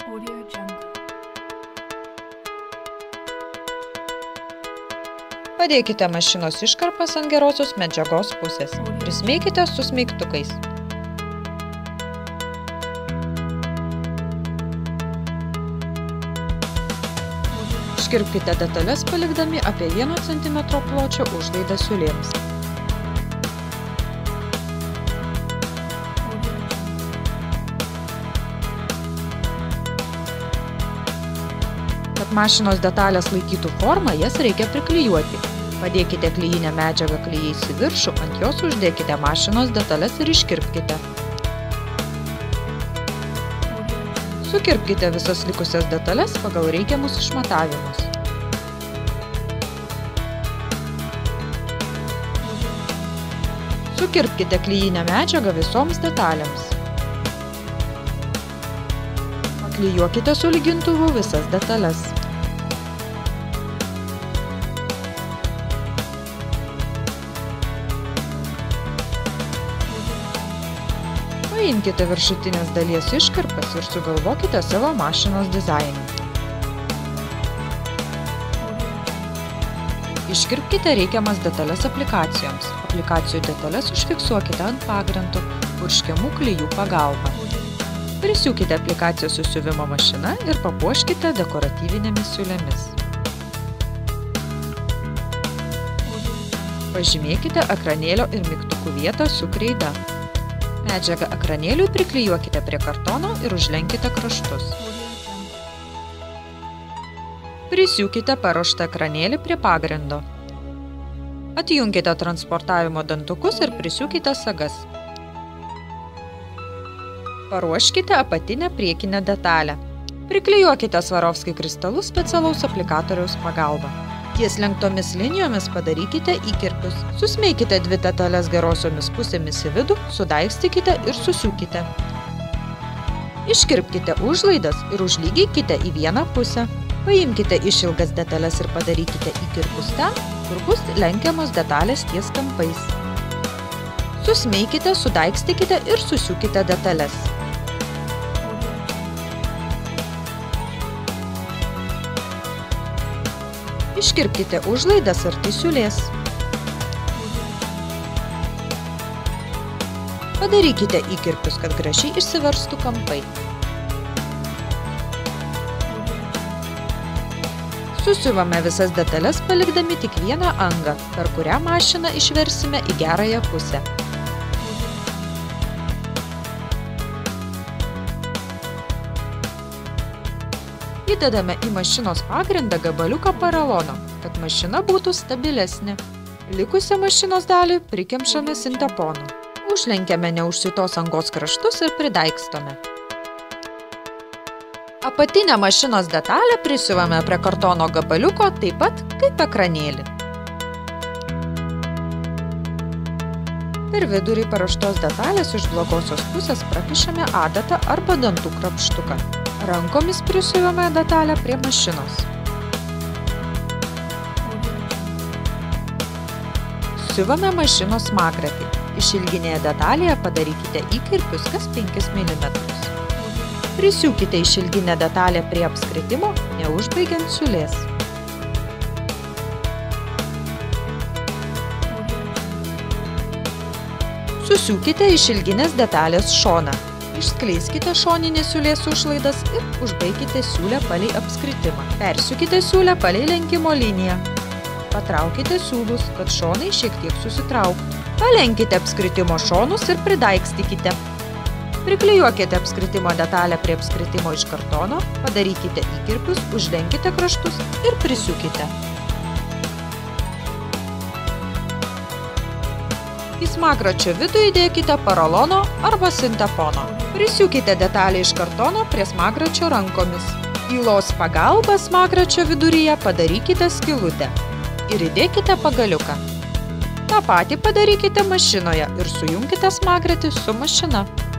Padėkite mašinos iškarpas ant gerosios medžiagos pusės. Prismeikite su smeigtukais. Iškirpkite detales, palikdami apie 1 cm pločio užlaidą siūlėms. Kad mašinos detalės laikytų formą, jas reikia priklijuoti. Padėkite klijinę medžiagą klijais į viršų, ant jos uždėkite mašinos detalės ir iškirpkite. Sukirpkite visas likusias detalės pagal reikiamus išmatavimus. Sukirpkite klijinę medžiagą visoms detalėms. Paklijuokite su lygintuvu visas detalės. Paimkite viršutinės dalies iškarpas ir sugalvokite savo mašinos dizainą. Iškirpkite reikiamas detalės aplikacijoms. Aplikacijų detalės užfiksuokite ant pagrindo purškiamų klijų pagalba. Prisiūkite aplikaciją su siuvimo mašina ir papuoškite dekoratyvinėmis siūlėmis. Pažymėkite ekranėlio ir mygtukų vietą su kreida. Medžiagą ekranėliui priklijuokite prie kartono ir užlenkite kraštus. Prisiūkite paruoštą ekranėlį prie pagrindo. Atjunkite transportavimo dantukus ir prisiūkite sagas. Paruoškite apatinę priekinę detalę. Priklijuokite Swarovski kristalus specialaus aplikatoriaus pagalba. Ties lenktomis linijomis padarykite įkirpius. Susmeikite 2 detalės gerosiomis pusėmis į vidų, sudaigstykite ir susiūkite. Iškirpkite užlaidas ir užlygykite į vieną pusę. Paimkite išilgas detalės ir padarykite įkirpius ten, kur bus lenkiamos detalės ties kampais. Susmeikite, sudaigstykite ir susiūkite detalės. Iškirpkite užlaidas arti siūlės. Padarykite įkirpius, kad gražiai išsiverstų kampai. Susiuvame visas detalės, palikdami tik vieną angą, per kurią mašiną išversime į gerąją pusę. Įdedame į mašinos pagrindą gabaliuką poralono, kad mašina būtų stabilesnė. Likusią mašinos dalį prikemšame sinteponu. Užlenkiame neužsiūtos angos kraštus ir pridaigstome. Apatinę mašinos detalę prisiuvame prie kartono gabaliuko taip pat kaip ekranėlį. Per vidurį paruoštos detalės iš blogosios pusės prakišame adatą arba dantų krapštuką. Rankomis prisiuvame detalę prie mašinos. Siuvame mašinos smagrapį. Išilginėje detalėje padarykite įkirpius kas 5 mm. Prisiūkite išilginę detalę prie apskritimo, neužbaigiant siūlės. Susiūkite išilginės detalės šoną. Išskleiskite šoninės siūlės užlaidas ir užbaikite siūlę palei apskritimą. Persiūkite siūlę palei lenkimo liniją. Patraukite siūlus, kad šonai šiek tiek susitrauktų. Palenkite apskritimo šonus ir pridaigstykite. Priklijuokite apskritimo detalę prie apskritimo iš kartono, padarykite įkirpius, užlenkite kraštus ir prisiūkite. Į smagračio vidų įdėkite poralono arba sintepono. Prisiūkite detalę iš kartono prie smagračio rankomis. Ylos pagalba smagračio viduryje padarykite skylutę ir įdėkite pagaliuką. Ta patį padarykite mašinoje ir sujunkite smagratį su mašina.